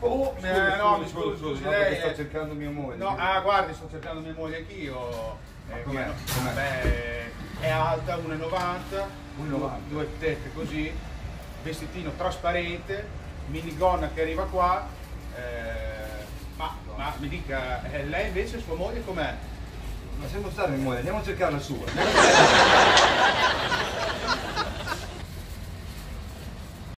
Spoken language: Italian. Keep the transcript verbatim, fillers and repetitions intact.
Oh, scusi, eh, no, mi scusi, scusi, scusi, scusi, no, lei perché è- sto cercando mia moglie. No, ah, guardi, sto cercando mia moglie anch'io. Ma Eh, com'è? come- Com'è? Beh, è alta, uno e novanta, uno e novanta. due tette così, vestitino trasparente, minigonna che arriva qua. eh, ma, ma mi dica, eh, lei invece sua moglie com'è? Ma se non sta mia moglie, andiamo a cercare la sua.